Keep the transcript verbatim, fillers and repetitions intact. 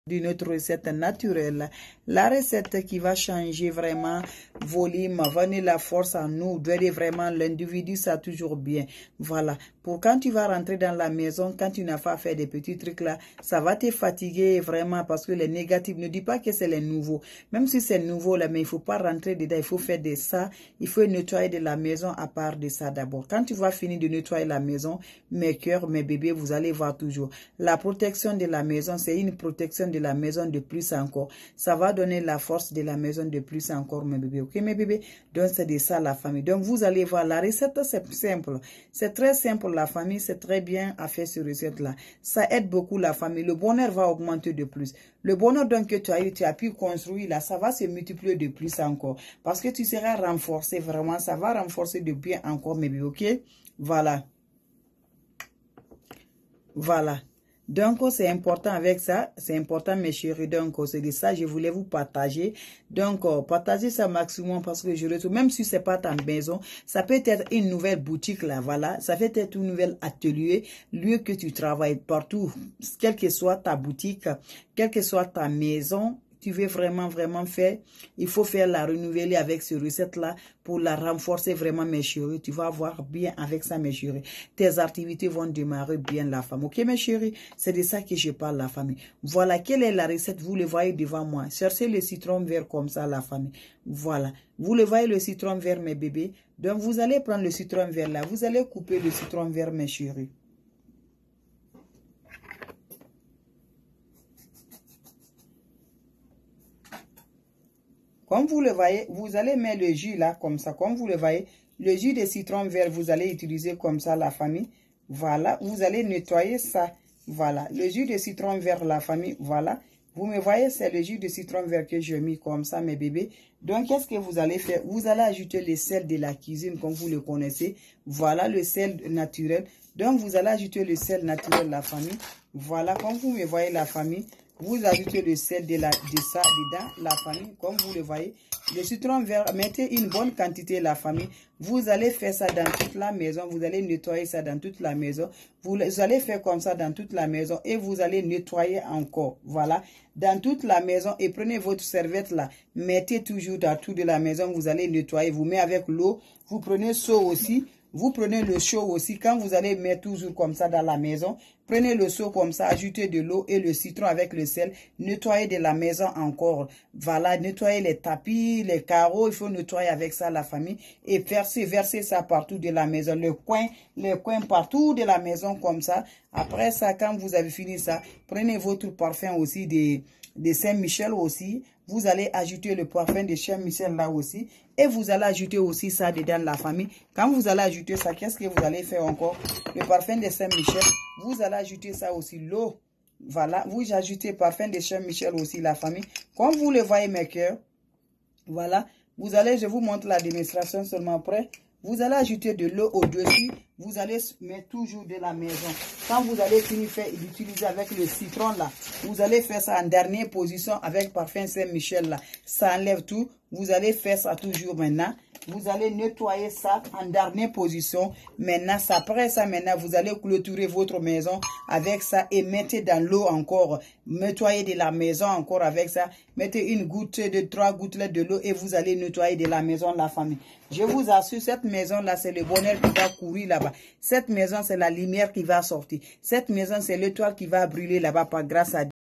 d'une autre recette naturelle. La recette qui va changer vraiment volume, va donner la force en nous, donner vraiment l'individu, ça toujours bien. Voilà. Pour quand tu vas rentrer dans la maison, quand tu n'as pas fait des petits trucs là, ça va te fatiguer vraiment parce que les négatifs, ne dis pas que c'est les nouveaux. Même si c'est nouveau là, mais il faut pas rentrer dedans, il faut faire de ça, il faut nettoyer de la maison à part de ça d'abord. Quand tu vas finir de nettoyer la maison, mes cœurs, mes bébés, vous allez voir toujours. La protection de la maison, c'est une protection de la maison de plus encore. Ça va donner la force de la maison de plus encore, mes bébés. Ok, mes bébés? Donc, c'est de ça la famille. Donc, vous allez voir, la recette, c'est simple. C'est très simple, la famille. C'est très bien à faire cette recette-là. Ça aide beaucoup la famille. Le bonheur va augmenter de plus. Le bonheur donc que tu as eu, tu as pu construire là, ça va se multiplier de plus encore. Parce que tu seras renforcé vraiment. Ça va renforcer de bien encore, mes bébés. Ok? Voilà. Voilà. Donc, c'est important avec ça. C'est important, mes chéris. Donc, c'est de ça que je voulais vous partager. Donc, partagez ça maximum parce que je retrouve, même si c'est pas ta maison, ça peut être une nouvelle boutique là, voilà. Ça peut être un nouvel atelier, lieu que tu travailles partout, quelle que soit ta boutique, quelle que soit ta maison. Tu veux vraiment, vraiment faire, il faut faire la renouveler avec ce recette-là pour la renforcer vraiment, mes chéris. Tu vas voir bien avec ça, mes chéris. Tes activités vont démarrer bien, la femme. Ok, mes chéris? C'est de ça que je parle, la famille. Voilà, quelle est la recette? Vous le voyez devant moi. Cherchez le citron vert comme ça, la famille. Voilà. Vous le voyez, le citron vert, mes bébés. Donc, vous allez prendre le citron vert là. Vous allez couper le citron vert, mes chéris. Comme vous le voyez, vous allez mettre le jus là, comme ça. Comme vous le voyez, le jus de citron vert, vous allez utiliser comme ça, la famille. Voilà, vous allez nettoyer ça. Voilà, le jus de citron vert, la famille, voilà. Vous me voyez, c'est le jus de citron vert que j'ai mis comme ça, mes bébés. Donc, qu'est-ce que vous allez faire? Vous allez ajouter le sel de la cuisine, comme vous le connaissez. Voilà, le sel naturel. Donc, vous allez ajouter le sel naturel, la famille. Voilà, comme vous me voyez, la famille. Vous ajoutez le sel de, la, de ça dedans, la famille, comme vous le voyez. Le citron vert, mettez une bonne quantité, la famille. Vous allez faire ça dans toute la maison. Vous allez nettoyer ça dans toute la maison. Vous, vous allez faire comme ça dans toute la maison. Et vous allez nettoyer encore. Voilà. Dans toute la maison. Et prenez votre serviette là. Mettez toujours dans tout de la maison. Vous allez nettoyer. Vous mettez avec l'eau. Vous prenez seau aussi. Vous prenez le seau aussi, quand vous allez mettre toujours comme ça dans la maison, prenez le seau comme ça, ajoutez de l'eau et le citron avec le sel, nettoyez de la maison encore. Voilà, nettoyez les tapis, les carreaux, il faut nettoyer avec ça la famille et verser, verser ça partout de la maison, le coin, le coin partout de la maison comme ça. Après ça, quand vous avez fini ça, prenez votre parfum aussi de, de Saint-Michel aussi. Vous allez ajouter le parfum de Saint-Michel là aussi. Et vous allez ajouter aussi ça dedans la famille. Quand vous allez ajouter ça, qu'est-ce que vous allez faire encore? Le parfum de Saint-Michel. Vous allez ajouter ça aussi, l'eau. Voilà, vous ajoutez le parfum de Saint-Michel aussi la famille. Comme vous le voyez mes cœurs. Voilà, vous allez, je vous montre la démonstration seulement après. Vous allez ajouter de l'eau au-dessus. Vous allez mettre toujours de la maison. Quand vous allez finir d'utiliser avec le citron là, vous allez faire ça en dernière position avec parfum Saint-Michel là. Ça enlève tout. Vous allez faire ça toujours maintenant. Vous allez nettoyer ça en dernière position. Maintenant, après ça, maintenant, vous allez clôturer votre maison avec ça et mettez dans l'eau encore. Nettoyez de la maison encore avec ça. Mettez une goutte de trois gouttelettes de l'eau et vous allez nettoyer de la maison la famille. Je vous assure, cette maison-là, c'est le bonheur qui va courir là-bas. Cette maison, c'est la lumière qui va sortir. Cette maison, c'est l'étoile qui va brûler là-bas par grâce à Dieu.